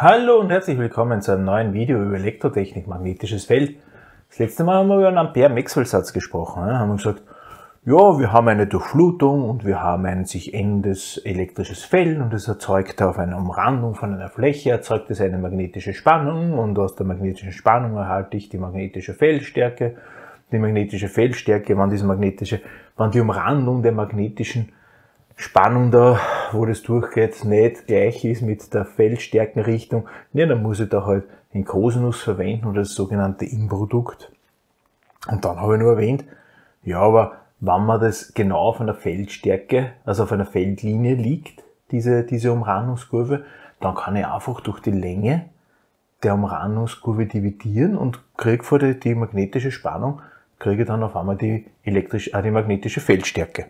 Hallo und herzlich willkommen zu einem neuen Video über Elektrotechnik, magnetisches Feld. Das letzte Mal haben wir über einen Ampere-Maxwell-Satz gesprochen. Haben wir gesagt, ja, wir haben eine Durchflutung und wir haben ein sich änderndes elektrisches Feld und es erzeugt auf einer Umrandung von einer Fläche, erzeugt es eine magnetische Spannung und aus der magnetischen Spannung erhalte ich die magnetische Feldstärke. Die magnetische Feldstärke, wenn die Umrandung der magnetischen Spannung da, wo das durchgeht, nicht gleich ist mit der Feldstärkenrichtung, ja, dann muss ich da halt den Kosinus verwenden oder das sogenannte Im-Produkt. Und dann habe ich nur erwähnt, ja, aber wenn man das genau auf einer Feldstärke, also auf einer Feldlinie liegt, diese Umrandungskurve, dann kann ich einfach durch die Länge der Umrandungskurve dividieren und kriege vor die magnetische Spannung, kriege dann auf einmal die magnetische Feldstärke.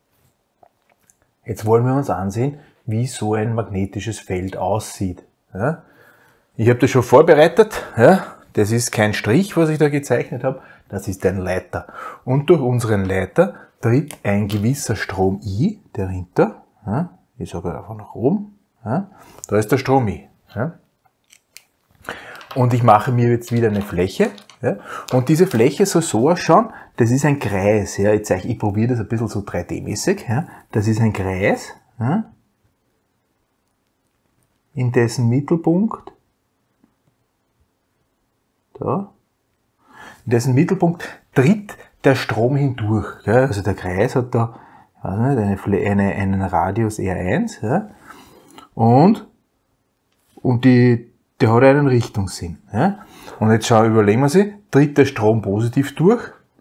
Jetzt wollen wir uns ansehen, wie so ein magnetisches Feld aussieht. Ja? Ich habe das schon vorbereitet. Ja? Das ist kein Strich, was ich da gezeichnet habe. Das ist ein Leiter. Und durch unseren Leiter tritt ein gewisser Strom I dahinter. Ja? Ich sage einfach nach oben. Ja? Da ist der Strom I. Ja? Und ich mache mir jetzt wieder eine Fläche. Ja? Und diese Fläche soll so ausschauen, das ist ein Kreis. Ja? Ich probiere das ein bisschen so 3D-mäßig. Ja? Das ist ein Kreis, ja? In dessen Mittelpunkt, da, in dessen Mittelpunkt tritt der Strom hindurch. Ja? Also der Kreis hat da einen Radius R1, ja? und der hat einen Richtungssinn. Ja? Und jetzt überlegen wir sich, tritt der Strom positiv durch?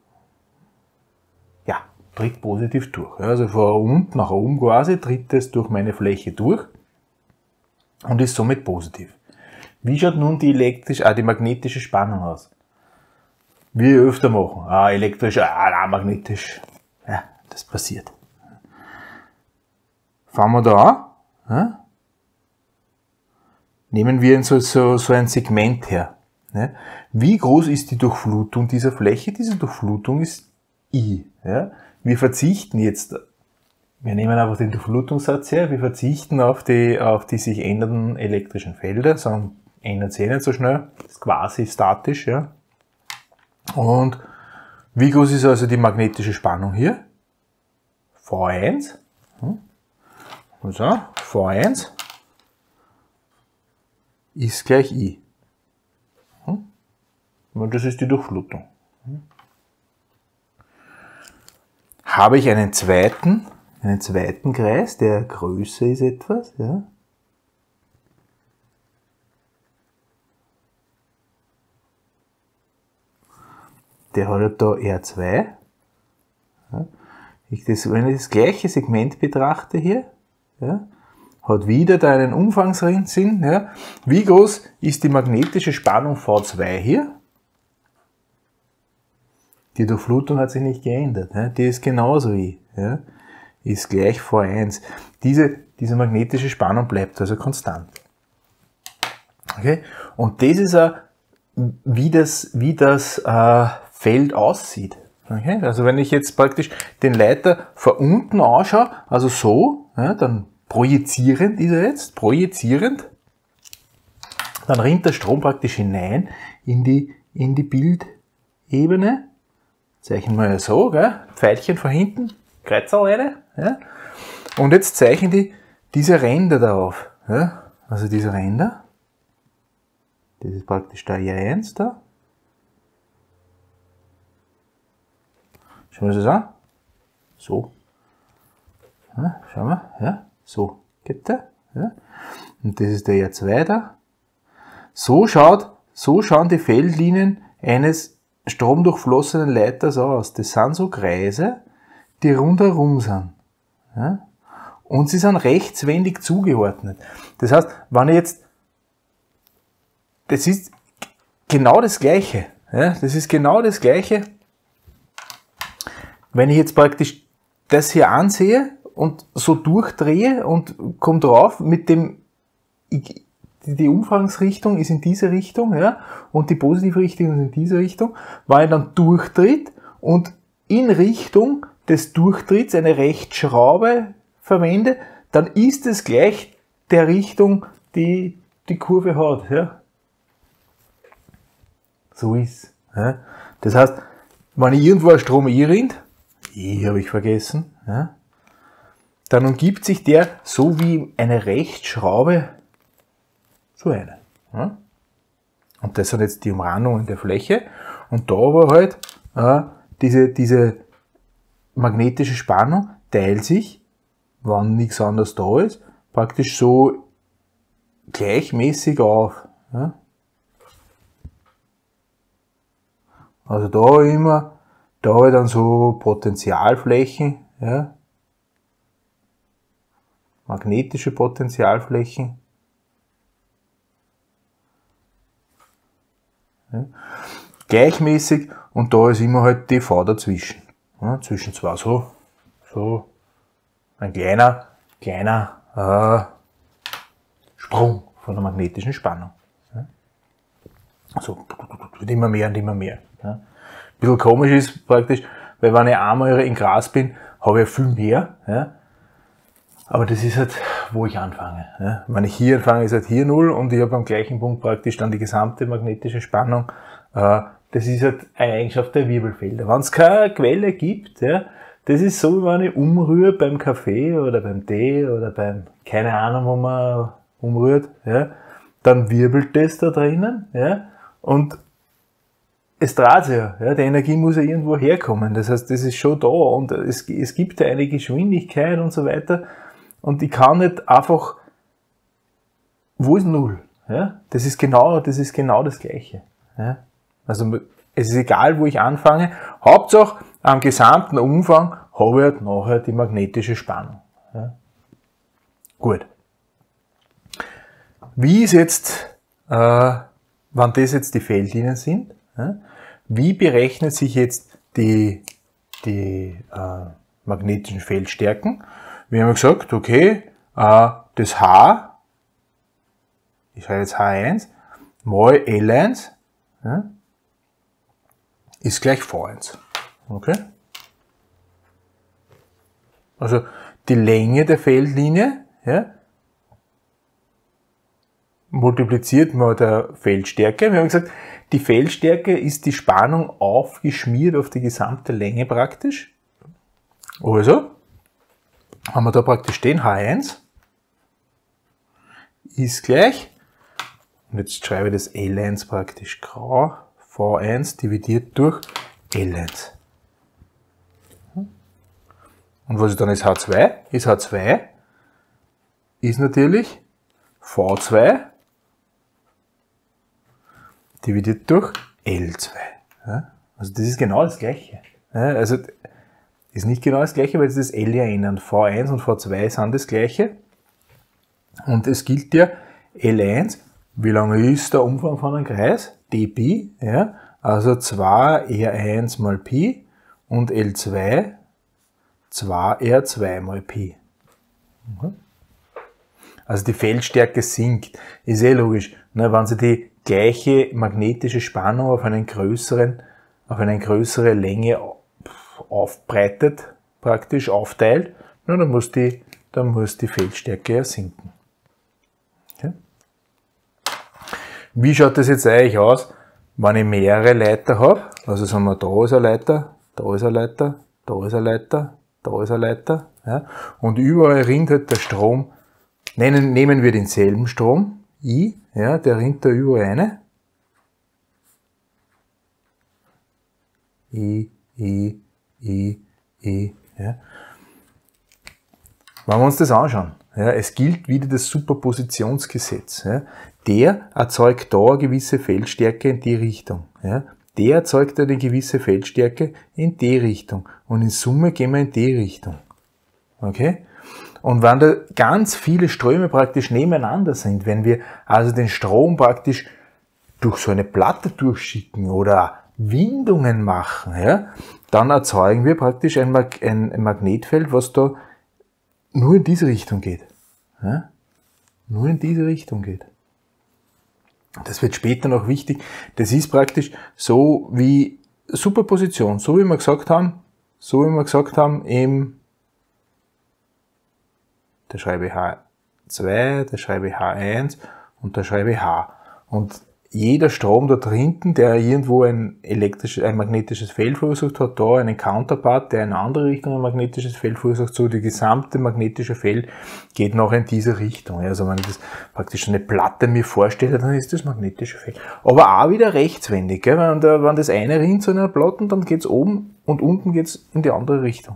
Ja, tritt positiv durch. Also von unten nach oben quasi tritt es durch meine Fläche durch und ist somit positiv. Wie schaut nun die magnetische Spannung aus? Wie wir öfter machen. Elektrisch, magnetisch. Ja, das passiert. Fangen wir da an. Ja? Nehmen wir so ein Segment her. Ne? Wie groß ist die Durchflutung dieser Fläche? Diese Durchflutung ist I. Ja? Wir verzichten jetzt, wir nehmen einfach den Durchflutungssatz her, wir verzichten auf die sich ändernden elektrischen Felder, sondern ändert sich nicht so schnell, ist quasi statisch. Ja? Und wie groß ist also die magnetische Spannung hier? V1. Also V1 ist gleich I. Und das ist die Durchflutung. Habe ich einen zweiten Kreis, der größer ist etwas, ja? Der hat da R2. Ja? Wenn ich das gleiche Segment betrachte hier, ja, hat wieder da einen Umfangssinn. Ja. Wie groß ist die magnetische Spannung V2 hier? Die Durchflutung hat sich nicht geändert. Ja. Die ist genauso I. Ja. Ist gleich V1. Diese magnetische Spannung bleibt also konstant. Okay. Und das ist wie das Feld aussieht. Okay. Also wenn ich jetzt praktisch den Leiter von unten anschaue, also so, ja, dann projizierend ist er jetzt, dann rinnt der Strom praktisch hinein in die Bildebene. Zeichnen wir ja so, gell? Pfeilchen von hinten, Kreuzerleine. Ja? Und jetzt zeichnen die diese Ränder da auf. Ja? Also diese Ränder, das ist praktisch der R1 da. Schauen wir uns das an. So. Ja, schauen wir, ja. So, geht der? Ja. Und das ist der R2 da. So schauen die Feldlinien eines stromdurchflossenen Leiters aus. Das sind so Kreise, die rundherum sind. Ja. Und sie sind rechtswendig zugeordnet. Das heißt, wenn ich jetzt, das ist genau das Gleiche. Ja. Das ist genau das Gleiche, wenn ich jetzt praktisch das hier ansehe und so durchdrehe und komme drauf mit dem, die Umfangsrichtung ist in diese Richtung, ja, und die Positivrichtung ist in diese Richtung, weil ich dann durchtritt und in Richtung des Durchtritts eine Rechtschraube verwende, dann ist es gleich der Richtung, die die Kurve hat. Ja? So ist. Ja? Das heißt, wenn ich irgendwo einen Strom einrinnt, habe ich vergessen, ja? Dann umgibt sich der so wie eine Rechtschraube so eine. Ja? Und das sind jetzt die Umrandungen der Fläche. Und da aber halt diese magnetische Spannung teilt sich, wenn nichts anderes da ist, praktisch so gleichmäßig auf. Ja? Also da immer, da halt dann so Potentialflächen, ja? Magnetische Potentialflächen. Ja? Gleichmäßig, und da ist immer halt TV dazwischen. Ja? Zwischen zwei so ein kleiner Sprung von der magnetischen Spannung. Ja? Also wird immer mehr und immer mehr. Ja? Ein bisschen komisch ist praktisch, weil wenn ich einmal in Gras bin, habe ich viel mehr. Ja? Aber das ist halt, wo ich anfange. Ja? Wenn ich hier anfange, ist halt hier 0 und ich habe am gleichen Punkt praktisch dann die gesamte magnetische Spannung. Das ist halt eine Eigenschaft der Wirbelfelder. Wenn es keine Quelle gibt, ja, das ist so, wie wenn ich umrühre beim Kaffee oder beim Tee oder beim, keine Ahnung, wo man umrührt, ja, dann wirbelt das da drinnen, ja, und es dreht sich ja, die Energie muss ja irgendwo herkommen. Das heißt, das ist schon da und es gibt ja eine Geschwindigkeit und so weiter. Und ich kann nicht einfach, wo ist 0? Ja? Das ist genau das Gleiche. Ja? Also es ist egal, wo ich anfange. Hauptsache am gesamten Umfang habe ich halt nachher die magnetische Spannung. Ja? Gut. Wie ist jetzt, wenn das jetzt die Feldlinien sind, ja? Wie berechnet sich jetzt die magnetischen Feldstärken? Wir haben gesagt, okay, das H, ich schreibe jetzt H1, mal L1, ja, ist gleich V1. Okay? Also die Länge der Feldlinie, ja, multipliziert mal der Feldstärke. Wir haben gesagt, die Feldstärke ist die Spannung aufgeschmiert auf die gesamte Länge praktisch. Also haben wir da praktisch den H1 ist gleich, und jetzt schreibe ich das L1 praktisch grau, V1 dividiert durch L1. Und was ist dann ist H2? H2 ist natürlich V2 dividiert durch L2. Ja? Also das ist genau das Gleiche. Ja? Also ist nicht genau das Gleiche, weil es das L ja ändert. V1 und V2 sind das Gleiche. Und es gilt ja L1, wie lang ist der Umfang von einem Kreis? dpi, ja? Also 2r1 mal Pi und L2 2r2 mal Pi. Also die Feldstärke sinkt. Ist eh logisch. Ne? Wenn sie die gleiche magnetische Spannung auf eine größere Länge aufbreitet, praktisch aufteilt, na, dann muss die Feldstärke ja sinken. Okay. Wie schaut das jetzt eigentlich aus, wenn ich mehrere Leiter habe? Also sagen wir, da ist ein Leiter, da ist ein Leiter, da ist ein Leiter, da ist ein Leiter. Ja? Und überall rinnt halt der Strom, nehmen wir denselben Strom, I, ja, der rinnt da überall rein. I, ja. Wenn wir uns das anschauen, ja, es gilt wieder das Superpositionsgesetz. Ja. Der erzeugt da eine gewisse Feldstärke in die Richtung. Ja. Der erzeugt eine gewisse Feldstärke in die Richtung. Und in Summe gehen wir in die Richtung. Okay? Und wenn da ganz viele Ströme praktisch nebeneinander sind, wenn wir also den Strom praktisch durch so eine Platte durchschicken oder Windungen machen, ja, dann erzeugen wir praktisch ein Magnetfeld, was da nur in diese Richtung geht. Ja? Nur in diese Richtung geht. Das wird später noch wichtig. Das ist praktisch so wie Superposition, so wie wir gesagt haben, da schreibe ich H2, da schreibe ich H1 und da schreibe ich H. Und jeder Strom dort hinten, der irgendwo ein magnetisches Feld verursacht, hat da einen Counterpart, der in eine andere Richtung ein magnetisches Feld verursacht, so die gesamte magnetische Feld geht noch in diese Richtung. Also wenn ich das praktisch eine Platte mir vorstelle, dann ist das magnetische Feld. Aber auch wieder rechtswendig, gell? Wenn das eine rinnt zu einer Platte, dann geht's oben und unten geht's in die andere Richtung.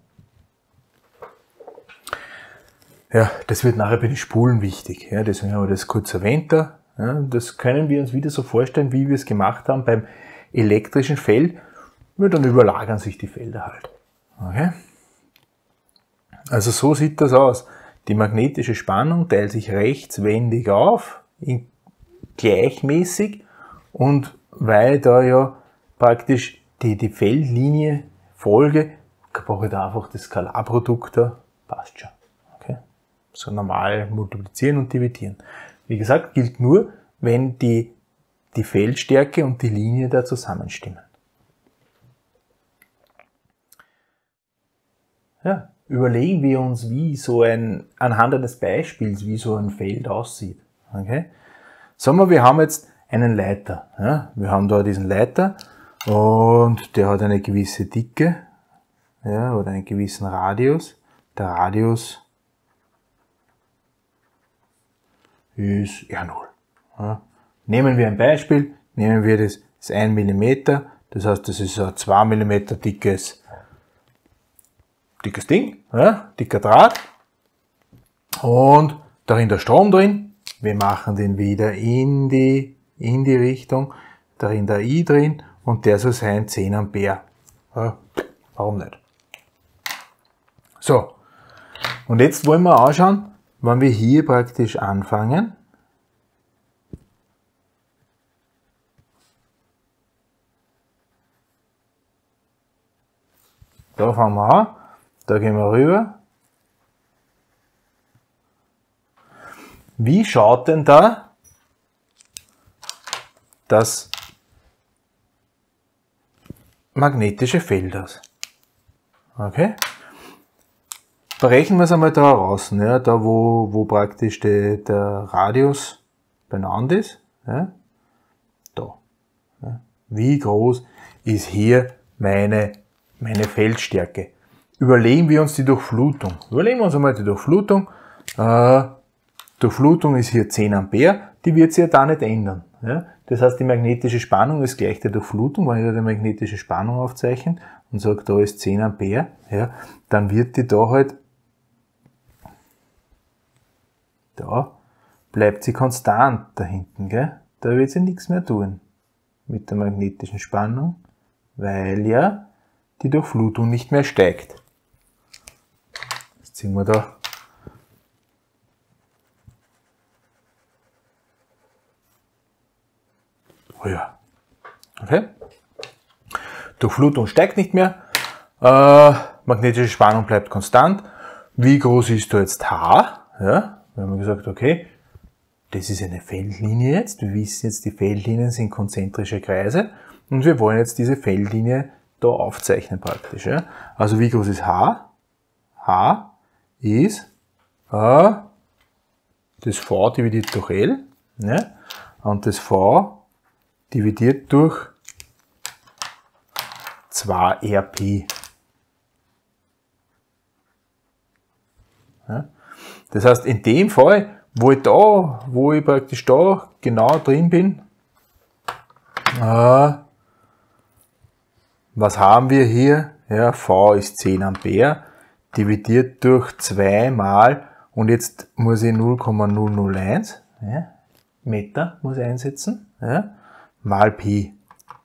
Ja, das wird nachher bei den Spulen wichtig. Ja, deswegen haben wir das kurz erwähnt da. Ja, das können wir uns wieder so vorstellen, wie wir es gemacht haben beim elektrischen Feld. Ja, dann überlagern sich die Felder halt. Okay? Also so sieht das aus. Die magnetische Spannung teilt sich rechtswendig auf, gleichmäßig, und weil da ja praktisch die Feldlinie folge, brauche ich da einfach das Skalarprodukt da, passt schon. Okay? So normal multiplizieren und dividieren. Wie gesagt, gilt nur, wenn die Feldstärke und die Linie da zusammenstimmen. Ja, überlegen wir uns, wie so anhand eines Beispiels, wie so ein Feld aussieht. Okay? Sagen wir, wir haben jetzt einen Leiter. Ja? Wir haben da diesen Leiter und der hat eine gewisse Dicke, ja, oder einen gewissen Radius. Der Radius ist R0. Ja. Nehmen wir ein Beispiel, nehmen wir das 1 mm, das heißt, das ist ein 2 mm dickes Ding, ja, dicker Draht, und darin der Strom drin. Wir machen den wieder in die Richtung, darin der I drin, und der soll sein 10 Ampere. Ja, warum nicht? So, und jetzt wollen wir anschauen, wenn wir hier praktisch anfangen, da fangen wir an, da gehen wir rüber. Wie schaut denn da das magnetische Feld aus? Okay? Berechnen wir es einmal da draußen, ja, da wo praktisch der Radius benannt ist. Ja, da. Ja. Wie groß ist hier meine Feldstärke? Überlegen wir uns die Durchflutung. Überlegen wir uns einmal die Durchflutung. Durchflutung ist hier 10 Ampere, die wird sich ja da nicht ändern. Ja. Das heißt, die magnetische Spannung ist gleich der Durchflutung. Wenn ich da die magnetische Spannung aufzeichne und sage, da ist 10 Ampere, ja, dann wird die da halt, da bleibt sie konstant da hinten, gell? Da wird sie nichts mehr tun mit der magnetischen Spannung, weil ja die Durchflutung nicht mehr steigt. Jetzt ziehen wir da oh ja. Okay. Durchflutung steigt nicht mehr, magnetische Spannung bleibt konstant. Wie groß ist da jetzt H? Ja, wir haben gesagt, okay, das ist eine Feldlinie jetzt. Wir wissen jetzt, die Feldlinien sind konzentrische Kreise und wir wollen jetzt diese Feldlinie da aufzeichnen praktisch. Ja. Also wie groß ist H? H ist das V dividiert durch L, ja, und das V dividiert durch 2RP. Ja. Das heißt, in dem Fall, wo ich praktisch da genau drin bin, was haben wir hier? Ja, V ist 10 Ampere, dividiert durch 2 mal, und jetzt muss ich 0,001 ja, Meter muss ich einsetzen, ja, mal Pi.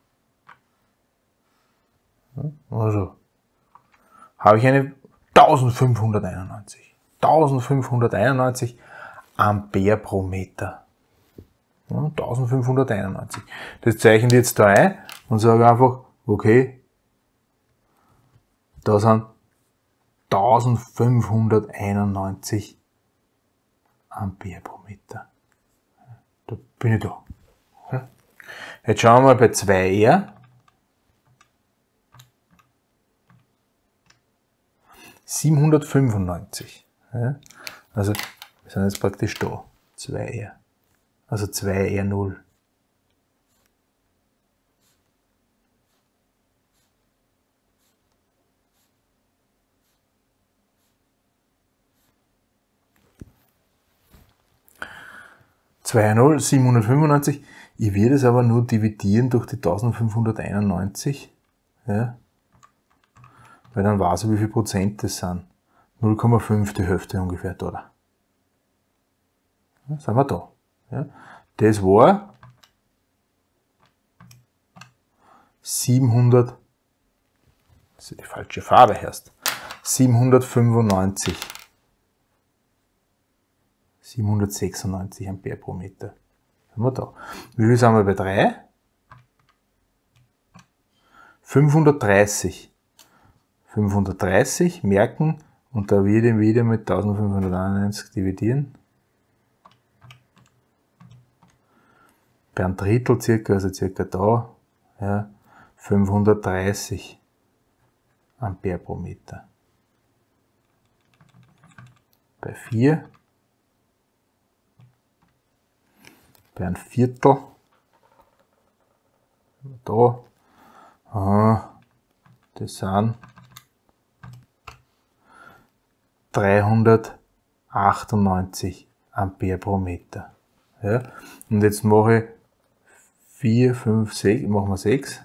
Also habe ich eine 1591 Ampere pro Meter. 1591. Das zeichne ich jetzt da ein und sage einfach, okay, da sind 1591 Ampere pro Meter. Da bin ich da. Jetzt schauen wir mal bei 2R. 795. Ja, also wir sind jetzt praktisch da. 2R. Also 2R0. R0, 795. Ich werde es aber nur dividieren durch die 1591. Ja. Weil dann weiß ich, wie viel Prozent das sind. 0,5 die Hälfte ungefähr da. Ja, sind wir da. Ja. Das war 700, das ist die falsche Farbe erst, 795. 796 Ampere pro Meter. Sind wir da. Wie viel sind wir bei 3? 530. 530 merken und da wieder mit 1591 dividieren. Bei einem Drittel circa, also circa da, ja, 530 Ampere pro Meter. Bei 4, bei einem Viertel, da, das sind 398 Ampere pro Meter. Ja. Und jetzt mache ich 4, 5, 6, machen wir 6.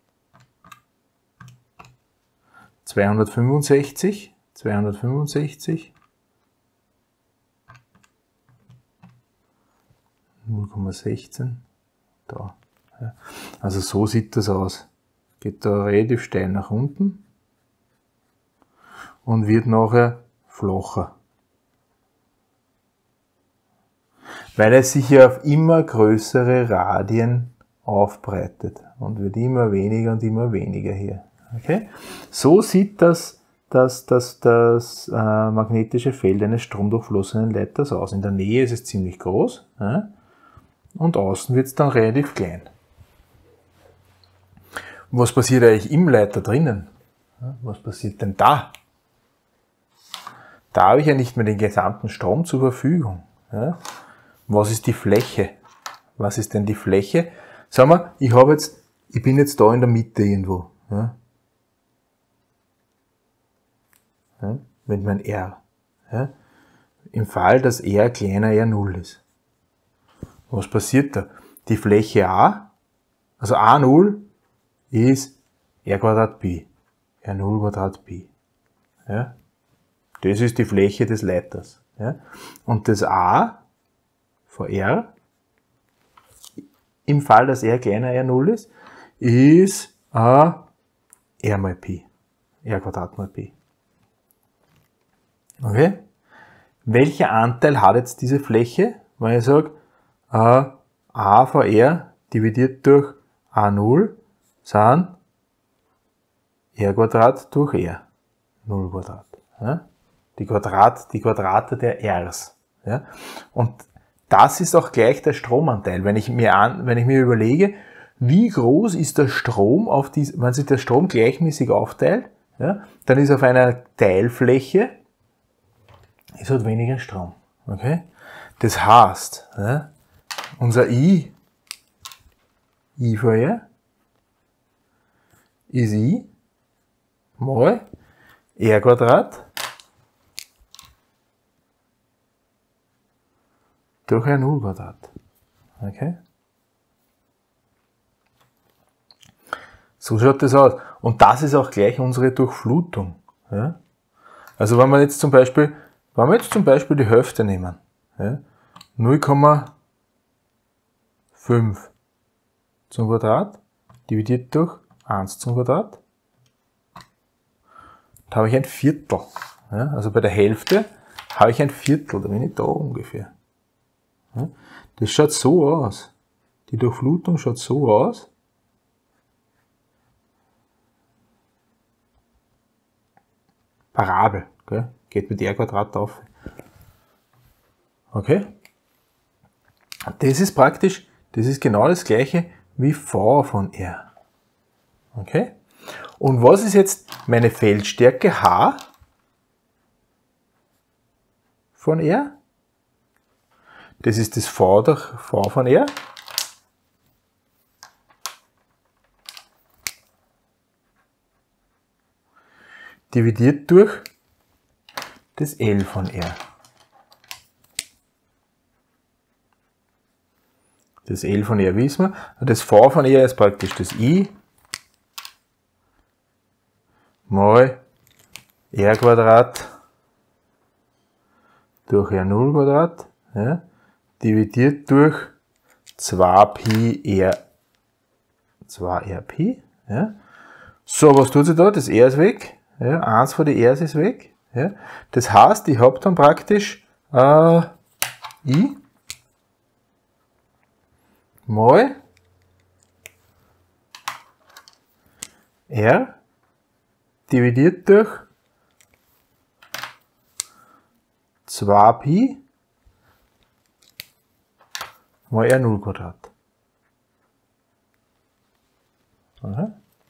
265, 265. 0,16. Da. Ja. Also so sieht das aus. Geht da relativ steil nach unten und wird nachher flacher. Weil es sich ja auf immer größere Radien aufbreitet und wird immer weniger hier. Okay? So sieht das magnetische Feld eines stromdurchflossenen Leiters aus. In der Nähe ist es ziemlich groß, ja? Und außen wird es dann relativ klein. Und was passiert eigentlich im Leiter drinnen? Ja, was passiert denn da? Da habe ich ja nicht mehr den gesamten Strom zur Verfügung. Ja? Was ist die Fläche? Was ist denn die Fläche? Sagen wir, ich bin jetzt da in der Mitte irgendwo. Ja? Ja? Mit meinem R. Ja? Im Fall, dass R kleiner R0 ist. Was passiert da? Die Fläche A, also A0 ist R Quadrat Pi. R0 Quadrat Pi. Ja? Das ist die Fläche des Leiters. Ja? Und das A von R, im Fall, dass R kleiner R0 ist R mal Pi. R Quadrat mal Pi. Okay? Welcher Anteil hat jetzt diese Fläche? Wenn ich sage, A von R dividiert durch A0 sind R Quadrat durch R. 0 Quadrat. Ja? Die Quadrate der Rs. Ja? Und das ist auch gleich der Stromanteil. Wenn ich mir überlege, wie groß ist der Strom wenn sich der Strom gleichmäßig aufteilt, ja, dann ist auf einer Teilfläche ist halt weniger Strom. Okay? Das heißt, ja, unser I von R ist I mal R Quadrat durch R0 Quadrat. Okay? So schaut das aus. Und das ist auch gleich unsere Durchflutung. Ja? Also wenn wir jetzt zum Beispiel die Hälfte nehmen, ja? 0,5 zum Quadrat dividiert durch 1 zum Quadrat, da habe ich ein Viertel. Ja? Also bei der Hälfte habe ich ein Viertel, da bin ich da ungefähr. Ja? Das schaut so aus. Die Durchflutung schaut so aus. Parabel, okay? Geht mit R Quadrat auf. Okay? Das ist genau das gleiche wie V von R. Okay? Und was ist jetzt meine Feldstärke H von R? das ist das V von R. Dividiert durch das L von R. Das L von R wissen wir. Und das V von R ist praktisch das I mal R Quadrat durch R0 Quadrat, ja, dividiert durch 2Pi R, 2RP. Ja. So, was tut sie da? Das R ist weg. Ja, eins von den R's ist weg. Ja. Das heißt, ich habe dann praktisch I mal R dividiert durch 2Pi mal R0 Quadrat. Aha.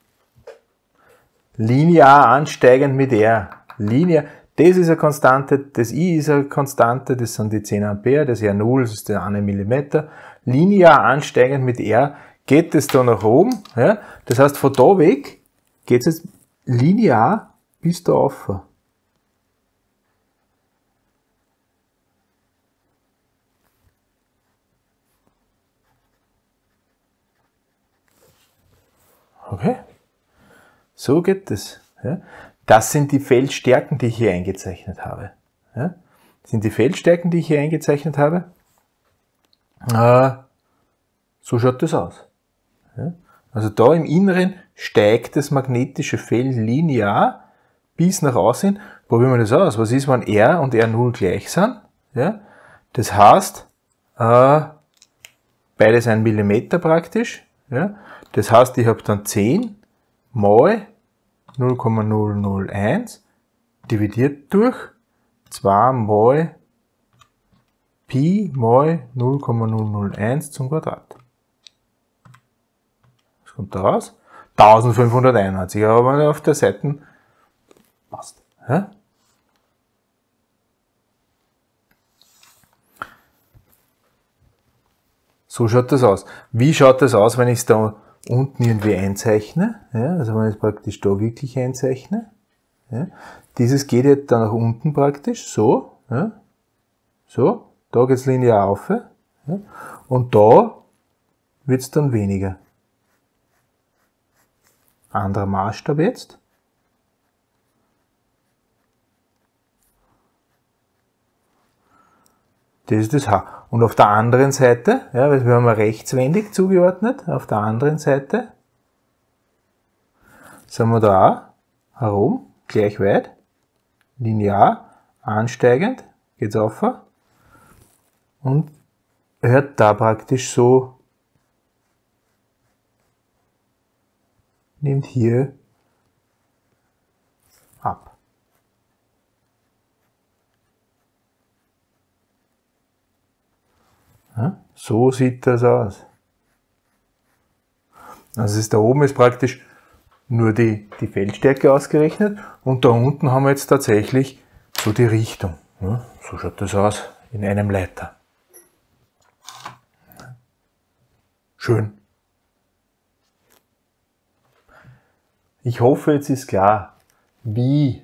Linear ansteigend mit R. Linear, das ist eine Konstante, das I ist eine Konstante, das sind die 10 Ampere, das R0, das ist der 1 Millimeter. Linear ansteigend mit R geht es da nach oben. Ja? Das heißt, von da weg geht es jetzt linear bis da rauf. Okay, so geht es. Ja? Das sind die Feldstärken, die ich hier eingezeichnet habe. Ja? Das sind die Feldstärken, die ich hier eingezeichnet habe. So schaut das aus. Ja? Also da im Inneren steigt das magnetische Feld linear bis nach außen. Probieren wir das aus. Was ist, wenn R und R0 gleich sind? Ja? Das heißt, beides 1 Millimeter praktisch. Ja? Das heißt, ich habe dann 10 mal 0,001 dividiert durch 2 mal Pi mal 0,001 zum Quadrat. Was kommt da raus? 1591, aber auf der Seite passt. Ja? So schaut das aus. Wie schaut das aus, wenn ich es da unten irgendwie einzeichne? Ja, also wenn ich es praktisch da wirklich einzeichne. Ja, dieses geht jetzt dann nach unten praktisch, so. Ja, so, da geht es linear auf. Ja, und da wird es dann weniger. Anderer Maßstab jetzt. Das ist das H. Und auf der anderen Seite, ja, wir haben rechtswendig zugeordnet, auf der anderen Seite sind wir da auch herum, gleich weit, linear, ansteigend, geht's auf und hört da praktisch so, nimmt hier ab. Ja, so sieht das aus. Also da oben ist praktisch nur die Feldstärke ausgerechnet und da unten haben wir jetzt tatsächlich so die Richtung. Ja, so schaut das aus in einem Leiter. Schön. Ich hoffe, jetzt ist klar, wie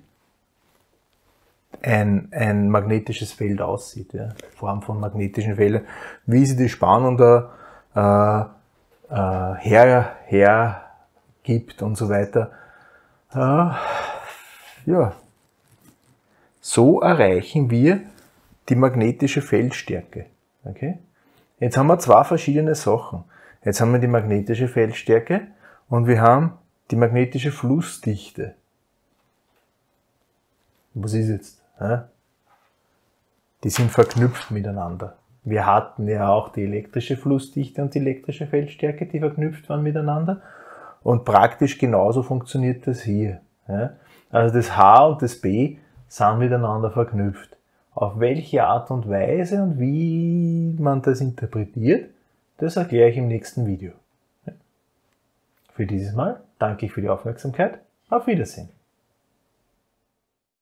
ein magnetisches Feld aussieht, ja, Form von magnetischen Feldern, wie sie die Spannung da hergibt und so weiter. Ja, so erreichen wir die magnetische Feldstärke. Okay? Jetzt haben wir zwei verschiedene Sachen. Jetzt haben wir die magnetische Feldstärke und wir haben die magnetische Flussdichte. Was ist jetzt? Die sind verknüpft miteinander. Wir hatten ja auch die elektrische Flussdichte und die elektrische Feldstärke, die verknüpft waren miteinander. Und praktisch genauso funktioniert das hier. Also das H und das B sind miteinander verknüpft. Auf welche Art und Weise und wie man das interpretiert, das erkläre ich im nächsten Video. Für dieses Mal danke ich für die Aufmerksamkeit. Auf Wiedersehen.